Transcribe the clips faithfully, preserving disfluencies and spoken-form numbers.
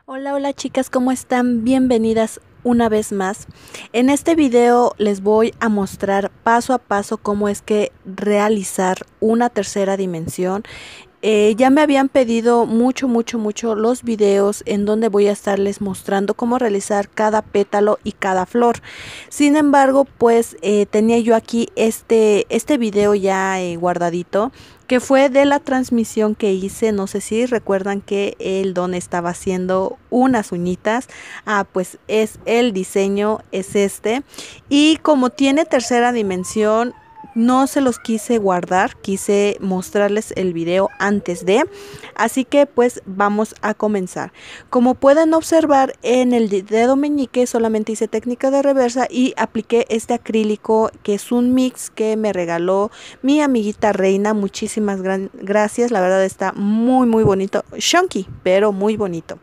Hola, hola chicas, ¿cómo están? Bienvenidas una vez más. En este video les voy a mostrar paso a paso cómo es que realizar una tercera dimensión. Eh, ya me habían pedido mucho, mucho, mucho los videos en donde voy a estarles mostrando cómo realizar cada pétalo y cada flor. Sin embargo, pues eh, tenía yo aquí este, este video ya eh, guardadito, que fue de la transmisión que hice. No sé si recuerdan que el don estaba haciendo unas uñitas. Ah, pues es el diseño, es este. Y como tiene tercera dimensión, no se los quise guardar, quise mostrarles el video antes de, así que pues vamos a comenzar. Como pueden observar, en el dedo meñique solamente hice técnica de reversa y apliqué este acrílico que es un mix que me regaló mi amiguita Reina. Muchísimas gran gracias, la verdad está muy muy bonito, chunky pero muy bonito.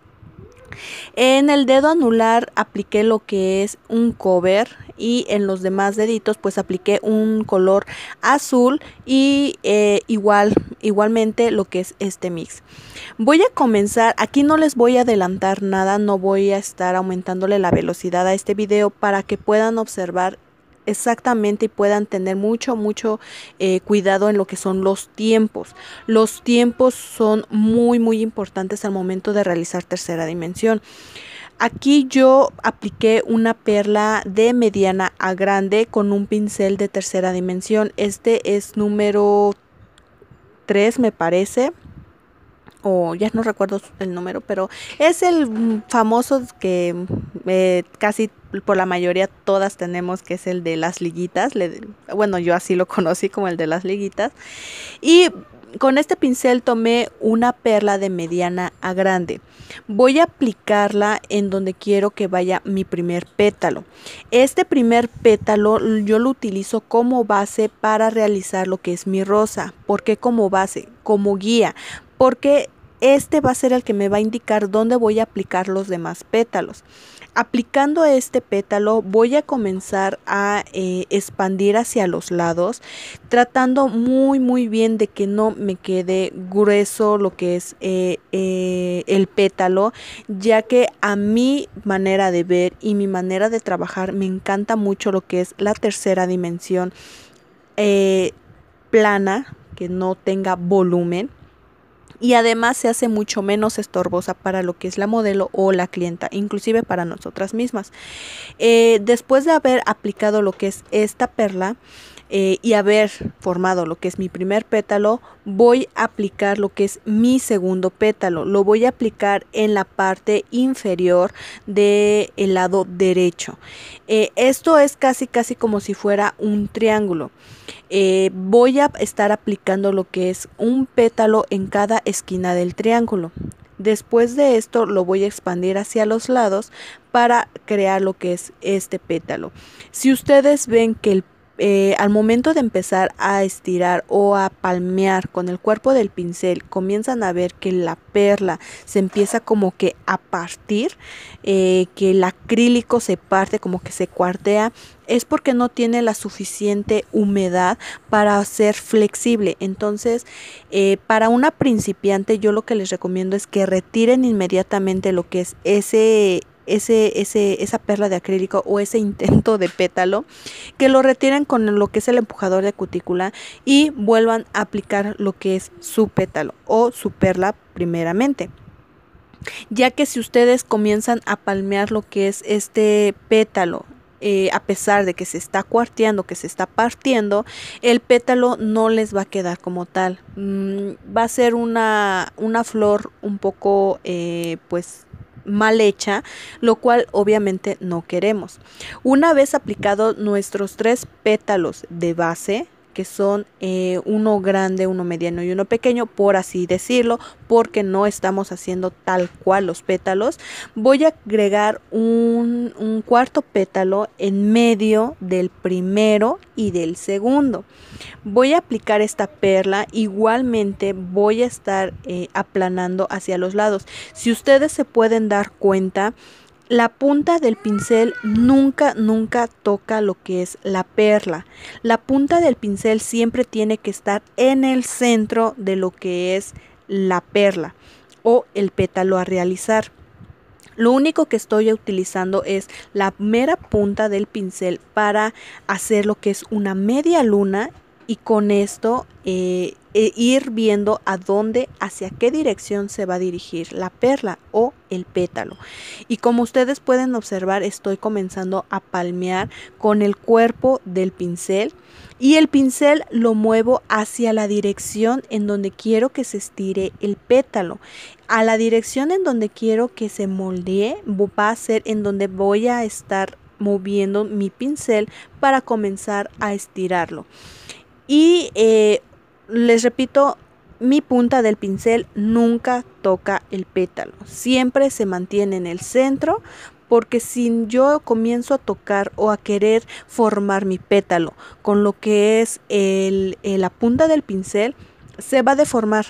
En el dedo anular apliqué lo que es un cover y en los demás deditos pues apliqué un color azul y eh, igual igualmente lo que es este mix. Voy a comenzar, aquí no les voy a adelantar nada, no voy a estar aumentándole la velocidad a este video para que puedan observar exactamente y puedan tener mucho mucho eh, cuidado en lo que son los tiempos. Los tiempos son muy muy importantes al momento de realizar tercera dimensión. Aquí yo apliqué una perla de mediana a grande con un pincel de tercera dimensión. Este es número tres, me parece, o ya no recuerdo el número, pero es el famoso que eh, casi por la mayoría todas tenemos, que es el de las liguitas. Le, bueno, yo así lo conocí como el de las liguitas. Y con este pincel tomé una perla de mediana a grande. Voy a aplicarla en donde quiero que vaya mi primer pétalo. Este primer pétalo yo lo utilizo como base para realizar lo que es mi rosa. ¿Por qué como base? Como guía. Porque este va a ser el que me va a indicar dónde voy a aplicar los demás pétalos. Aplicando este pétalo voy a comenzar a eh, expandir hacia los lados, tratando muy muy bien de que no me quede grueso lo que es eh, eh, el pétalo, ya que a mi manera de ver y mi manera de trabajar me encanta mucho lo que es la tercera dimensión eh, plana, que no tenga volumen. Y además se hace mucho menos estorbosa para lo que es la modelo o la clienta, inclusive para nosotras mismas. Eh, después de haber aplicado lo que es esta perla eh, y haber formado lo que es mi primer pétalo, voy a aplicar lo que es mi segundo pétalo. Lo voy a aplicar en la parte inferior del lado derecho. Eh, esto es casi casi como si fuera un triángulo. Eh, voy a estar aplicando lo que es un pétalo en cada esquina del triángulo. Después de esto lo voy a expandir hacia los lados para crear lo que es este pétalo. Si ustedes ven que el Eh, al momento de empezar a estirar o a palmear con el cuerpo del pincel, comienzan a ver que la perla se empieza como que a partir, eh, que el acrílico se parte, como que se cuartea, es porque no tiene la suficiente humedad para ser flexible. Entonces, eh, para una principiante yo lo que les recomiendo es que retiren inmediatamente lo que es ese Ese, ese, esa perla de acrílico o ese intento de pétalo, que lo retiren con lo que es el empujador de cutícula y vuelvan a aplicar lo que es su pétalo o su perla primeramente, ya que si ustedes comienzan a palmear lo que es este pétalo, eh, a pesar de que se está cuarteando, que se está partiendo, el pétalo no les va a quedar como tal. Mm, va a ser una, una flor un poco eh, pues mal hecha, lo cual obviamente no queremos. Una vez aplicados nuestros tres pétalos de base, que son eh, uno grande, uno mediano y uno pequeño, por así decirlo, porque no estamos haciendo tal cual los pétalos, voy a agregar un, un cuarto pétalo en medio del primero y del segundo. Voy a aplicar esta perla, igualmente voy a estar eh, aplanando hacia los lados. Si ustedes se pueden dar cuenta, la punta del pincel nunca, nunca toca lo que es la perla. La punta del pincel siempre tiene que estar en el centro de lo que es la perla o el pétalo a realizar. Lo único que estoy utilizando es la mera punta del pincel para hacer lo que es una media luna, y con esto eh, eh, ir viendo a dónde, hacia qué dirección se va a dirigir la perla o el pétalo. Y como ustedes pueden observar, estoy comenzando a palmear con el cuerpo del pincel, y el pincel lo muevo hacia la dirección en donde quiero que se estire el pétalo. A la dirección en donde quiero que se moldee va a ser en donde voy a estar moviendo mi pincel para comenzar a estirarlo. Y eh, les repito, mi punta del pincel nunca toca el pétalo, siempre se mantiene en el centro, porque si yo comienzo a tocar o a querer formar mi pétalo con lo que es el, el, la punta del pincel, se va a deformar,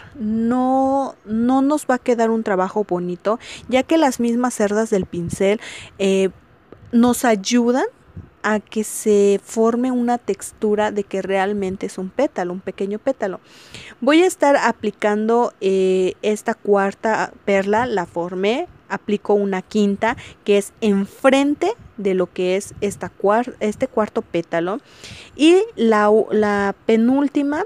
no, no nos va a quedar un trabajo bonito, ya que las mismas cerdas del pincel eh, nos ayudan a que se forme una textura de que realmente es un pétalo, un pequeño pétalo. Voy a estar aplicando eh, esta cuarta perla, la formé, aplico una quinta que es enfrente de lo que es esta cuar este cuarto pétalo, y la, la penúltima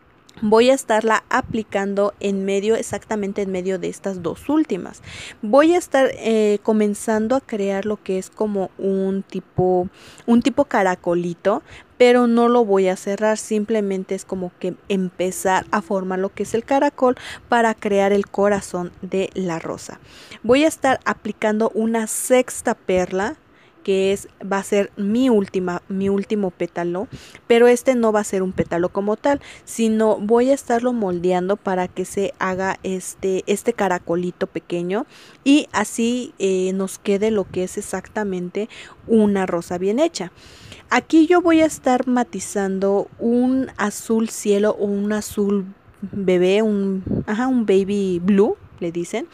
voy a estarla aplicando en medio, exactamente en medio de estas dos últimas. Voy a estar eh, comenzando a crear lo que es como un tipo, un tipo caracolito, pero no lo voy a cerrar, simplemente es como que empezar a formar lo que es el caracol para crear el corazón de la rosa. Voy a estar aplicando una sexta perla, que es, va a ser mi última, mi último pétalo, pero este no va a ser un pétalo como tal, sino voy a estarlo moldeando para que se haga este, este caracolito pequeño, y así eh, nos quede lo que es exactamente una rosa bien hecha. Aquí yo voy a estar matizando un azul cielo o un azul bebé, un, ajá, un baby blue, le dicen.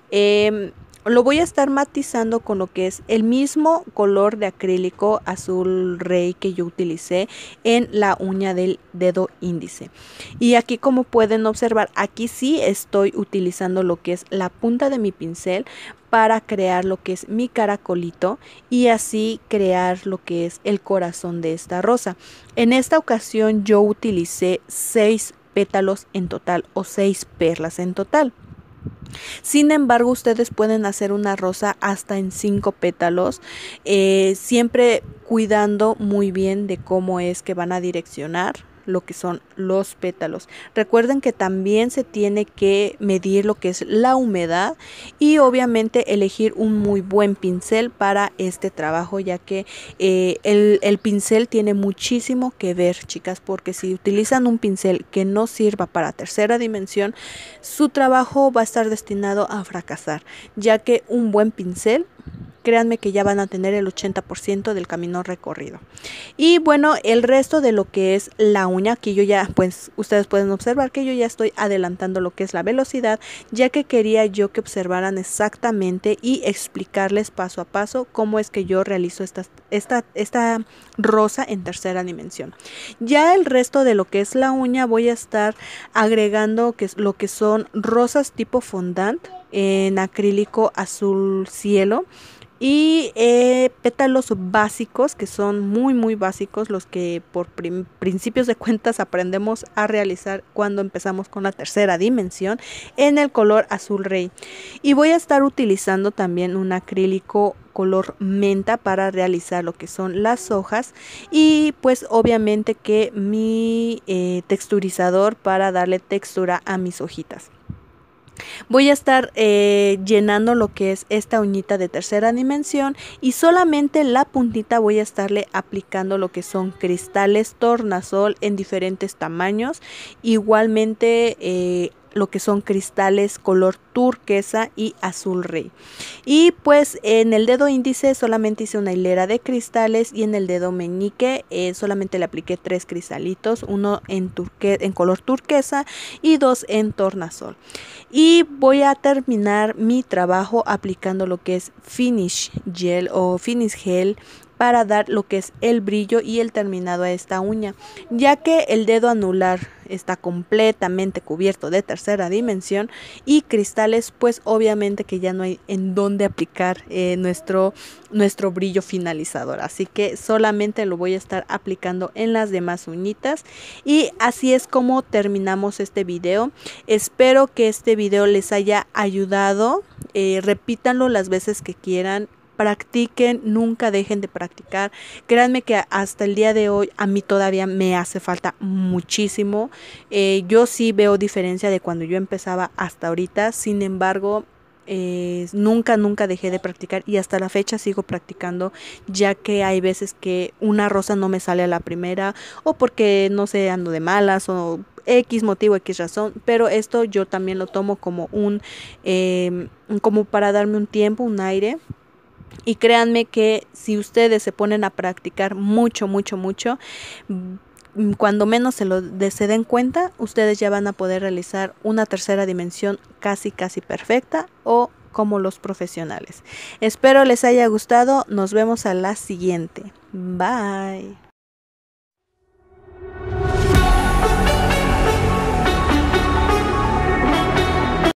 Eh, Lo voy a estar matizando con lo que es el mismo color de acrílico azul rey que yo utilicé en la uña del dedo índice. Y aquí, como pueden observar, aquí sí estoy utilizando lo que es la punta de mi pincel para crear lo que es mi caracolito y así crear lo que es el corazón de esta rosa. En esta ocasión yo utilicé seis pétalos en total, o seis perlas en total. Sin embargo, ustedes pueden hacer una rosa hasta en cinco pétalos, eh, siempre cuidando muy bien de cómo es que van a direccionar lo que son los pétalos. Recuerden que también se tiene que medir lo que es la humedad y obviamente elegir un muy buen pincel para este trabajo, ya que eh, el, el pincel tiene muchísimo que ver, chicas, porque si utilizan un pincel que no sirva para tercera dimensión, su trabajo va a estar destinado a fracasar, ya que un buen pincel, créanme que ya van a tener el ochenta por ciento del camino recorrido. Y bueno, el resto de lo que es la uña, aquí yo ya, pues ustedes pueden observar que yo ya estoy adelantando lo que es la velocidad, ya que quería yo que observaran exactamente y explicarles paso a paso cómo es que yo realizo esta, esta, esta rosa en tercera dimensión. Ya el resto de lo que es la uña voy a estar agregando que es lo que son rosas tipo fondant en acrílico azul cielo, y eh, pétalos básicos, que son muy muy básicos, los que por prim principios de cuentas aprendemos a realizar cuando empezamos con la tercera dimensión, en el color azul rey. Y voy a estar utilizando también un acrílico color menta para realizar lo que son las hojas, y pues obviamente que mi eh, texturizador para darle textura a mis hojitas. Voy a estar eh, llenando lo que es esta uñita de tercera dimensión, y solamente la puntita voy a estarle aplicando lo que son cristales tornasol en diferentes tamaños, igualmente eh, lo que son cristales color turquesa y azul rey. Y pues en el dedo índice solamente hice una hilera de cristales, y en el dedo meñique eh, solamente le apliqué tres cristalitos, uno en, turque en color turquesa y dos en tornasol. Y voy a terminar mi trabajo aplicando lo que es finish gel o finish gel para dar lo que es el brillo y el terminado a esta uña, ya que el dedo anular está completamente cubierto de tercera dimensión y cristales, pues obviamente que ya no hay en dónde aplicar eh, nuestro, nuestro brillo finalizador, así que solamente lo voy a estar aplicando en las demás uñitas. Y así es como terminamos este video. Espero que este video les haya ayudado, eh, repítanlo las veces que quieran. Practiquen, nunca dejen de practicar. Créanme que hasta el día de hoy a mí todavía me hace falta muchísimo. Eh, yo sí veo diferencia de cuando yo empezaba hasta ahorita. Sin embargo, eh, nunca, nunca dejé de practicar y hasta la fecha sigo practicando, ya que hay veces que una rosa no me sale a la primera o porque no sé, ando de malas o X motivo, X razón, pero esto yo también lo tomo como un, eh, como para darme un tiempo, un aire. Y créanme que si ustedes se ponen a practicar mucho, mucho, mucho, cuando menos se lo de, se den cuenta, ustedes ya van a poder realizar una tercera dimensión casi, casi perfecta o como los profesionales. Espero les haya gustado. Nos vemos a la siguiente. Bye.